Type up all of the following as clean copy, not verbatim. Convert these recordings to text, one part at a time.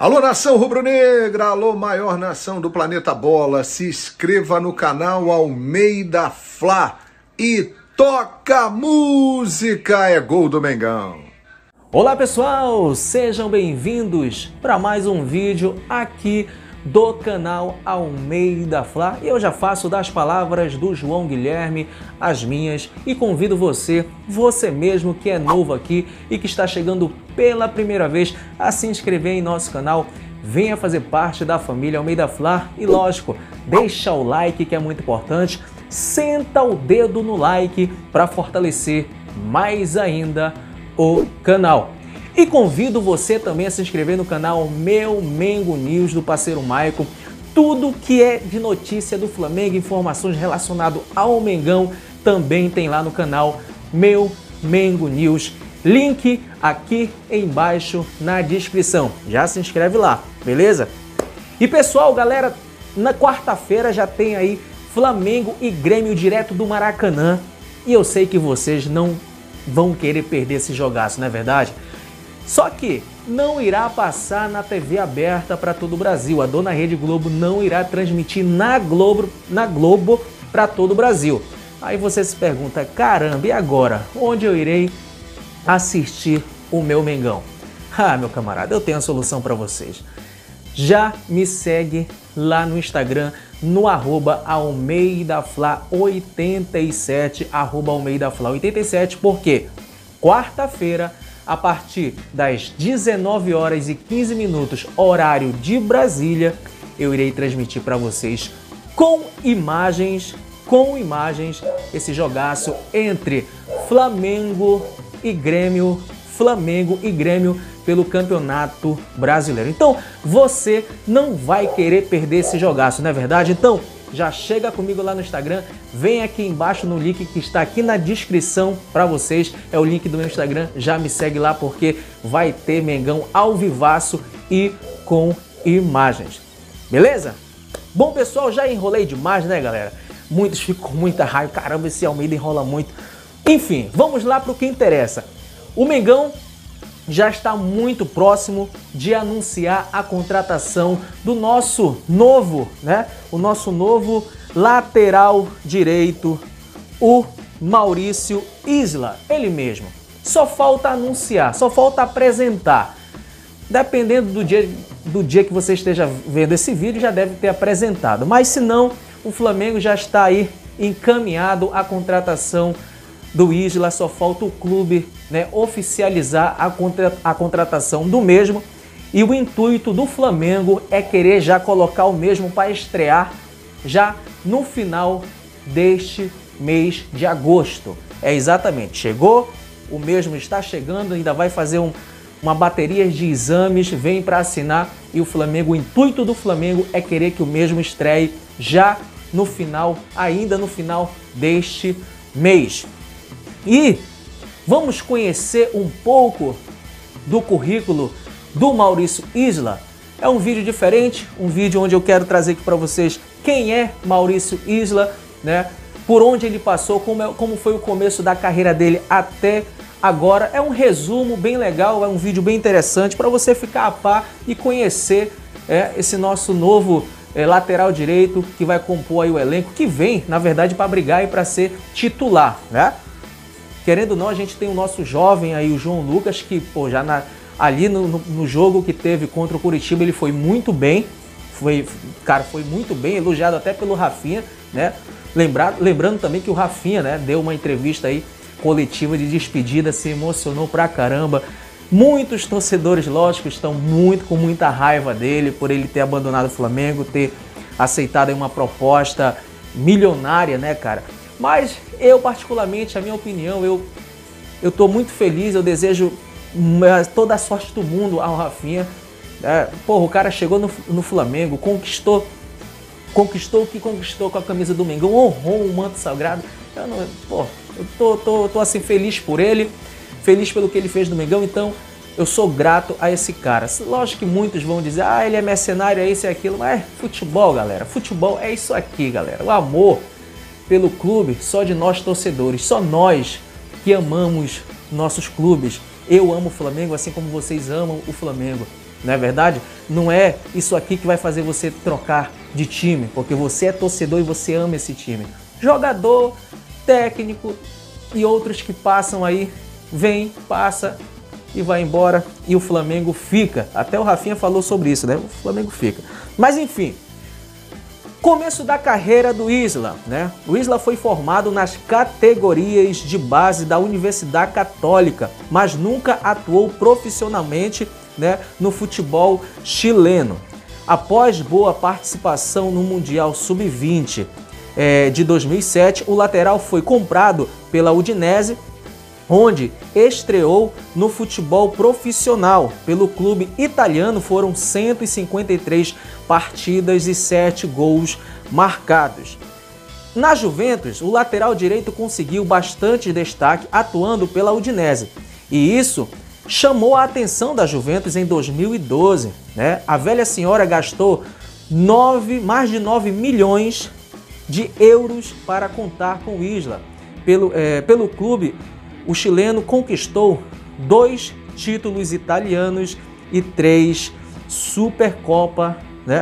Alô, nação rubro-negra, alô, maior nação do planeta Bola, se inscreva no canal Almeida Fla e toca música, é gol do Mengão. Olá pessoal, sejam bem-vindos para mais um vídeo aqui do canal Almeida Fla. E eu já faço das palavras do João Guilherme as minhas e convido você mesmo que é novo aqui e que está chegando pela primeira vez a se inscrever em nosso canal. Venha fazer parte da família Almeida Fla e lógico, deixa o like que é muito importante, senta o dedo no like para fortalecer mais ainda o canal. E convido você também a se inscrever no canal Meu Mengo News do parceiro Maicon. Tudo que é de notícia do Flamengo, informações relacionadas ao Mengão, também tem lá no canal Meu Mengo News. Link aqui embaixo na descrição. Já se inscreve lá, beleza? E pessoal, galera, na quarta-feira já tem aí Flamengo e Grêmio direto do Maracanã. E eu sei que vocês não vão querer perder esse jogaço, não é verdade? Só que não irá passar na TV aberta para todo o Brasil. A dona Rede Globo não irá transmitir na Globo para todo o Brasil. Aí você se pergunta, caramba, e agora? Onde eu irei assistir o meu Mengão? Ah, meu camarada, eu tenho a solução para vocês. Já me segue lá no Instagram, no @AlmeidaFla87, @AlmeidaFla87, porque quarta-feira, a partir das 19h15, horário de Brasília, eu irei transmitir para vocês com imagens, esse jogaço entre Flamengo e Grêmio pelo Campeonato Brasileiro. Então, você não vai querer perder esse jogaço, não é verdade? Então, já chega comigo lá no Instagram, vem aqui embaixo no link que está aqui na descrição para vocês, é o link do meu Instagram, já me segue lá porque vai ter Mengão ao vivaço e com imagens, beleza? Bom pessoal, já enrolei demais, né galera? Muitos ficam com muita raiva, caramba, esse Almeida enrola muito. Enfim, vamos lá para o que interessa. O Mengão já está muito próximo de anunciar a contratação do nosso novo, o nosso novo lateral direito, o Maurício Isla, ele mesmo. Só falta anunciar, só falta apresentar. Dependendo do dia que você esteja vendo esse vídeo, já deve ter apresentado. Mas se não, o Flamengo já está aí encaminhado à contratação do Isla, só falta o clube oficializar a contratação do mesmo, e o intuito do Flamengo é querer já colocar o mesmo para estrear já no final deste mês de agosto. É exatamente, chegou, o mesmo está chegando, ainda vai fazer uma bateria de exames, vem para assinar, e o Flamengo, o intuito do Flamengo é querer que o mesmo estreie já no final, ainda no final deste mês. E vamos conhecer um pouco do currículo do Maurício Isla. É um vídeo diferente, um vídeo onde eu quero trazer aqui para vocês quem é Maurício Isla, por onde ele passou, como foi o começo da carreira dele até agora. É um resumo bem legal, é um vídeo bem interessante para você ficar a par e conhecer esse nosso novo lateral direito que vai compor aí o elenco, que vem, na verdade, para brigar e para ser titular, Querendo ou não, a gente tem o nosso jovem aí, o João Lucas, que ali no jogo que teve contra o Curitiba, ele foi muito bem. Foi muito bem, elogiado até pelo Rafinha, Lembrando também que o Rafinha, deu uma entrevista aí coletiva de despedida, se emocionou pra caramba. Muitos torcedores, lógico, estão com muita raiva dele por ele ter abandonado o Flamengo, ter aceitado aí uma proposta milionária, cara? Mas eu, particularmente, a minha opinião, eu tô muito feliz, eu desejo toda a sorte do mundo ao Rafinha. O cara chegou no Flamengo, conquistou o que conquistou com a camisa do Mengão, honrou o manto sagrado. Eu tô assim feliz por ele, feliz pelo que ele fez no Mengão, então eu sou grato a esse cara. Lógico que muitos vão dizer, ele é mercenário, é isso e aquilo, mas futebol, galera, futebol é isso aqui, galera. O amor pelo clube só de nós torcedores, só nós que amamos nossos clubes. Eu amo o Flamengo assim como vocês amam o Flamengo. não é verdade? Não é isso aqui que vai fazer você trocar de time, porque você é torcedor e você ama esse time. Jogador, técnico e outros que passam aí, vem, passa e vai embora e o Flamengo fica. Até o Rafinha falou sobre isso, né? O Flamengo fica. Mas enfim, começo da carreira do Isla, né? O Isla foi formado nas categorias de base da Universidade Católica, mas nunca atuou profissionalmente, né, no futebol chileno. Após boa participação no Mundial Sub-20 de 2007, o lateral foi comprado pela Udinese, onde estreou no futebol profissional. Pelo clube italiano foram 153 partidas e 7 gols marcados. Na Juventus, o lateral direito conseguiu bastante destaque atuando pela Udinese, e isso chamou a atenção da Juventus em 2012. Né? A velha senhora gastou mais de 9 milhões de euros para contar com o Isla. Pelo clube, o chileno conquistou 2 títulos italianos e 3 Supercopas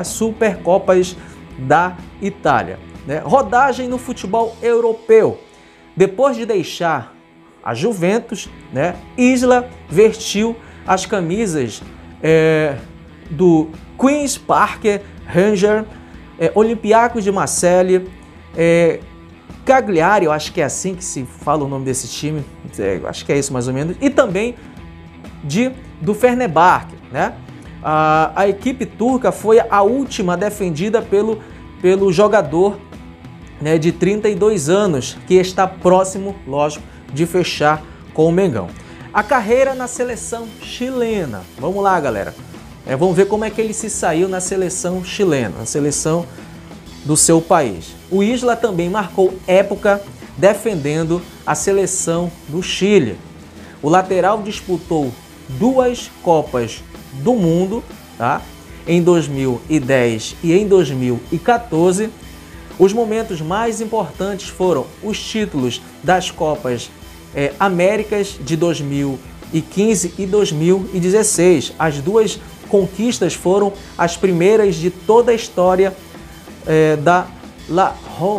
da Itália. Né? Rodagem no futebol europeu. Depois de deixar a Juventus, né, Isla vestiu as camisas do Queen's Park Rangers, Olympiacos de Marseille, Cagliari, eu acho que é assim que se fala o nome desse time, acho que é isso mais ou menos, e também do Fenerbahçe, né? A equipe turca foi a última defendida pelo jogador, né, de 32 anos, que está próximo, lógico, de fechar com o Mengão. A carreira na seleção chilena. Vamos lá, galera. Vamos ver como é que ele se saiu na seleção chilena, na seleção do seu país. O Isla também marcou época defendendo a seleção do Chile. O lateral disputou 2 Copas do Mundo, tá? Em 2010 e em 2014. Os momentos mais importantes foram os títulos das Copas Américas de 2015 e 2016. As 2 conquistas foram as primeiras de toda a história da La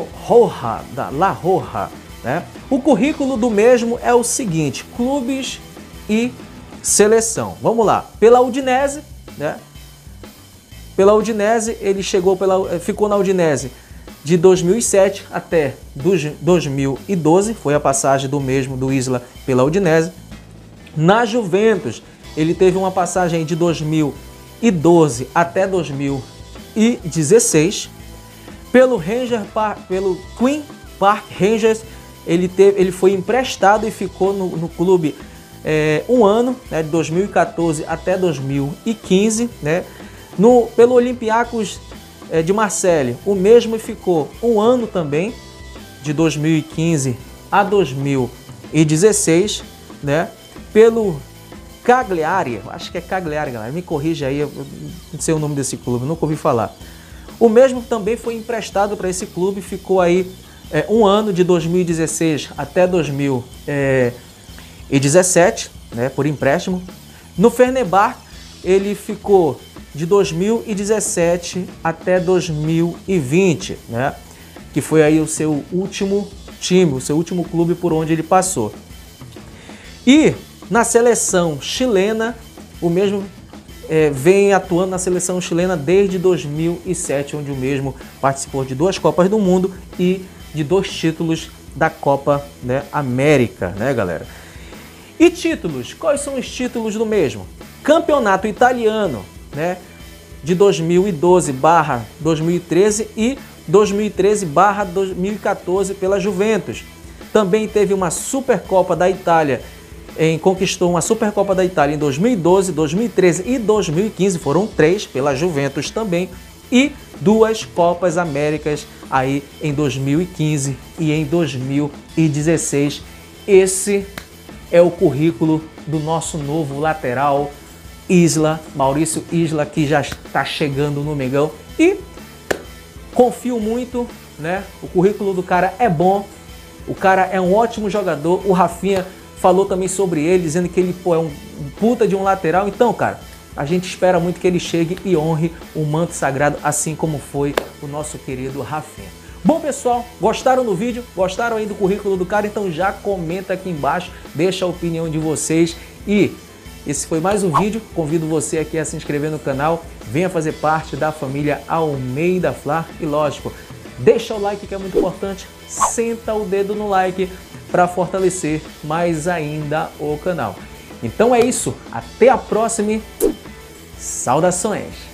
Roja, né? O currículo do mesmo é o seguinte: clubes e seleção. Vamos lá. Pela Udinese, né? Pela Udinese, ele ficou na Udinese de 2007 até 2012, foi a passagem do mesmo do Isla pela Udinese. Na Juventus, ele teve uma passagem de 2012 até 2016. Pelo Queen Park Rangers, ele foi emprestado e ficou no clube 1 ano, né, de 2014 até 2015. Né? Pelo Olympiacos de Marseille, o mesmo ficou 1 ano também, de 2015 a 2016. Né? Pelo Cagliari, acho que é Cagliari, galera, me corrija aí, eu não sei o nome desse clube, nunca ouvi falar. O mesmo também foi emprestado para esse clube, ficou aí 1 ano, de 2016 até 2017, né, por empréstimo. No Fenerbahçe, ele ficou de 2017 até 2020, né, que foi aí o seu último time, o seu último clube por onde ele passou. E na seleção chilena, o mesmo vem atuando na seleção chilena desde 2007, onde o mesmo participou de 2 Copas do Mundo e de 2 títulos da Copa, né, América, né, galera? E títulos, quais são os títulos do mesmo? Campeonato italiano, né, de 2012/2013 e 2013/2014 pela Juventus. Também teve uma Supercopa da Itália, conquistou uma Supercopa da Itália em 2012, 2013 e 2015, foram 3 pela Juventus também, e 2 Copas Américas aí em 2015 e em 2016. Esse é o currículo do nosso novo lateral Isla, Maurício Isla, que já está chegando no Mengão, e confio muito, né? O currículo do cara é bom, o cara é um ótimo jogador. O Rafinha falou também sobre ele, dizendo que ele é um puta de um lateral. Então, cara, a gente espera muito que ele chegue e honre o manto sagrado, assim como foi o nosso querido Rafinha. Bom, pessoal, gostaram do vídeo? Gostaram aí do currículo do cara? Então já comenta aqui embaixo, deixa a opinião de vocês. E esse foi mais um vídeo. Convido você aqui a se inscrever no canal, venha fazer parte da família Almeida Fla e, lógico, deixa o like que é muito importante, senta o dedo no like para fortalecer mais ainda o canal. Então é isso, até a próxima e saudações!